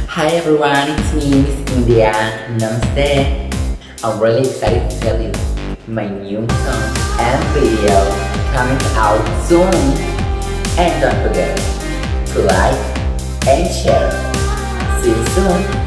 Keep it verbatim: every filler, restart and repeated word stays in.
Hi everyone, it's me, Miss India. Namaste. I'm really excited to tell you my new song and video coming out soon. And don't forget to like and share. See you soon.